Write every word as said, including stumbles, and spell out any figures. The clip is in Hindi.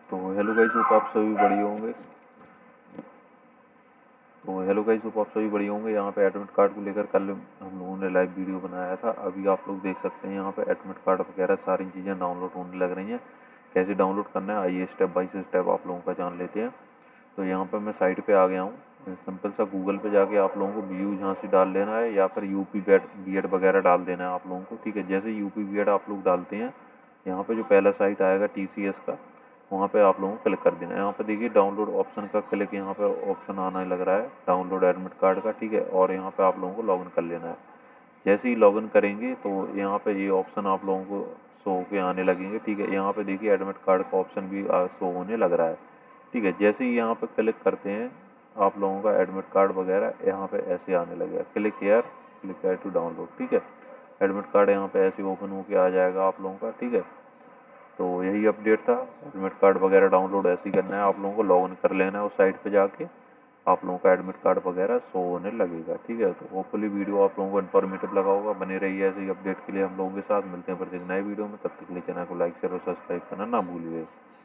तो हेलो गाइस, होप आप सभी बढ़िया होंगे। तो हेलो गाइस, होप आप सभी बढ़िया होंगे। यहाँ पे एडमिट कार्ड को लेकर कल हम लोगों ने लाइव वीडियो बनाया था। अभी आप लोग देख सकते हैं यहाँ पे एडमिट कार्ड वगैरह सारी चीज़ें डाउनलोड होने लग रही हैं। कैसे डाउनलोड करना है आइए स्टेप बाय स्टेप आप लोगों का जान लेते हैं। तो यहाँ पर मैं साइट पे आ गया हूँ। सिंपल सा गूगल पे जाके आप लोगों को बी यू झांसी डाल लेना है या फिर यूपी बी एड वगैरह डाल देना है आप लोगों को। ठीक है, जैसे यूपी बी एड आप लोग डालते हैं, यहाँ पे जो पहला साइट आएगा टी सी एस का, वहाँ पे आप लोगों को क्लिक कर देना है। यहाँ पे देखिए डाउनलोड ऑप्शन का क्लिक, यहाँ पे ऑप्शन आने लग रहा है डाउनलोड एडमिट कार्ड का। ठीक है, और यहाँ पे आप लोगों को लॉगिन कर लेना है। जैसे ही लॉगिन करेंगे तो यहाँ पे ये ऑप्शन आप लोगों को शो के आने लगेंगे। ठीक है, यहाँ पे देखिए एडमिट कार्ड का ऑप्शन भी शो होने लग रहा है। ठीक है, जैसे ही यहाँ पे क्लिक करते हैं आप लोगों का एडमिट कार्ड वगैरह यहाँ पे ऐसे आने लगेगा। Click here, click here to download. ठीक है, एडमिट कार्ड यहाँ पे ऐसे ओपन होके आ जाएगा आप लोगों का। ठीक है, तो यही अपडेट था। एडमिट कार्ड वगैरह डाउनलोड ऐसे ही करना है आप लोगों को, लॉगिन कर लेना है उस साइट पे जाके, आप लोगों का एडमिट कार्ड वगैरह शो होने लगेगा। ठीक है, तो होपफुली वीडियो आप लोगों को इन्फॉर्मेटिव लगा होगा। बने रहिए ऐसे ही अपडेट के लिए हम लोगों के साथ। मिलते हैं फिर एक नए वीडियो में, तब तक के लिए चैनल को लाइक शेयर और सब्सक्राइब करना ना भूलिए।